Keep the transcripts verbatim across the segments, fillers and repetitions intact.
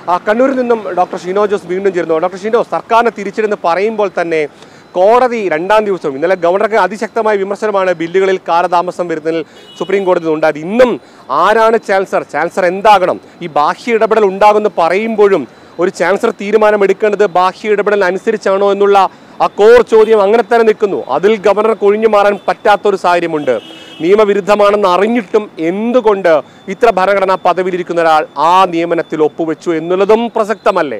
കണ്ണൂരിൽ നിന്നും ഡോക്ടർ ഷിനോ ജോസ് വീണ്ടും ചേരുന്നു. ഡോക്ടർ ഷിനോ, സർക്കാരിനെ തിരിച്ചെടുന്ന് പറയുമ്പോൾ തന്നെ കോടതി രണ്ടാം ദിവസവും ഇന്നലെ ഗവർണർക്ക് അതിശക്തമായ വിമർശനമാണ് ബില്ലുകളിൽ കാലതാമസം വരുന്നതിൽ സുപ്രീം കോടതി ഉണ്ടായത്. ഇന്നും ആരാണ് ചാൻസലർ, ചാൻസലർ എന്താകണം, ഈ ബാഹ്യ ഇടപെടൽ ഉണ്ടാകുമെന്ന് പറയുമ്പോഴും ഒരു ചാൻസലർ തീരുമാനം എടുക്കേണ്ടത് ബാഹ്യ ഇടപെടൽ അനുസരിച്ചാണോ എന്നുള്ള ആ കോർ ചോദ്യം അങ്ങനെ തന്നെ നിൽക്കുന്നു. അതിൽ ഗവർണർക്ക് ഒഴിഞ്ഞു മാറാൻ പറ്റാത്തൊരു സാഹചര്യമുണ്ട്. നിയമവിരുദ്ധമാണെന്ന് അറിഞ്ഞിട്ടും എന്തുകൊണ്ട് ഇത്ര ഭരണഘടനാ പദവിയിലിരിക്കുന്ന ഒരാൾ ആ നിയമനത്തിൽ ഒപ്പുവെച്ചു എന്നുള്ളതും പ്രസക്തമല്ലേ?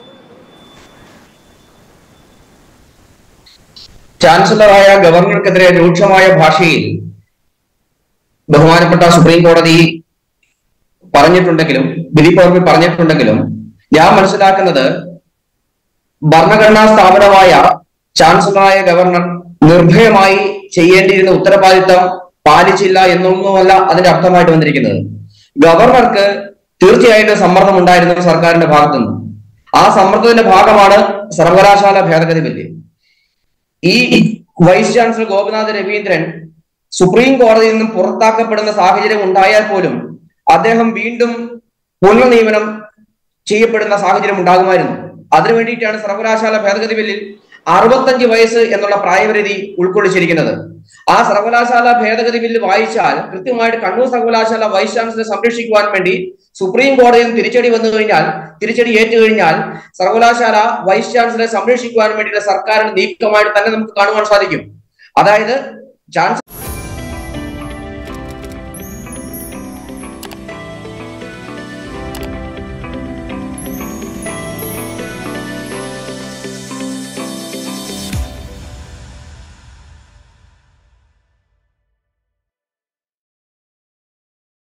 ചാൻസലറായ ഗവർണർക്കെതിരെ രൂക്ഷമായ ഭാഷയിൽ ബഹുമാനപ്പെട്ട സുപ്രീം കോടതി പറഞ്ഞിട്ടുണ്ടെങ്കിലും വിധി പകർപ്പിൽ പറഞ്ഞിട്ടുണ്ടെങ്കിലും ഞാൻ മനസ്സിലാക്കുന്നത് ഭരണഘടനാ സ്ഥാപനമായ ചാൻസലറായ ഗവർണർ നിർഭയമായി ചെയ്യേണ്ടിയിരുന്ന ഉത്തരവാദിത്തം പാലിച്ചില്ല എന്നൊന്നുമല്ല അതിന്റെ അർത്ഥമായിട്ട് വന്നിരിക്കുന്നത്. ഗവർണർക്ക് തീർച്ചയായിട്ടും സമ്മർദ്ദം ഉണ്ടായിരുന്നു സർക്കാരിന്റെ ഭാഗത്തുനിന്ന്. ആ സമ്മർദ്ദത്തിന്റെ ഭാഗമാണ് സർവകലാശാല ഭേദഗതി ബില്ല്. ഈ vice chancellor Gopinath Raveendran supreme കോടതിയിൽ നിന്നും പുറത്താക്കപ്പെടുന്ന സാഹചര്യം ഉണ്ടായാൽ പോലും അദ്ദേഹം വീണ്ടും പുനർനിയമനം ചെയ്യപ്പെടുന്ന സാഹചര്യം ഉണ്ടാകുമായിരുന്നു. അതിനു വേണ്ടിയിട്ടാണ് സർവകലാശാല ഭേദഗതി ബില്ലിൽ അറുപത്തഞ്ച് വയസ്സ് എന്നുള്ള പ്രായപരിധി ഉൾക്കൊള്ളിച്ചിരിക്കുന്നത്. ആ സർവകലാശാല ഭേദഗതി ബില്ല് വായിച്ചാൽ കൃത്യമായിട്ട് കണ്ണൂർ സർവകലാശാല വൈസ് ചാൻസലറെ സംരക്ഷിക്കുവാൻ വേണ്ടി സുപ്രീം കോടതിയിൽ തിരിച്ചടി വന്നു കഴിഞ്ഞാൽ തിരിച്ചടി ഏറ്റു കഴിഞ്ഞാൽ സർവകലാശാല വൈസ് ചാൻസലറെ സംരക്ഷിക്കുവാൻ വേണ്ടിയിട്ട് സർക്കാരിന്റെ നീക്കമായിട്ട് തന്നെ നമുക്ക് കാണുവാൻ സാധിക്കും. അതായത് ചാൻസലർ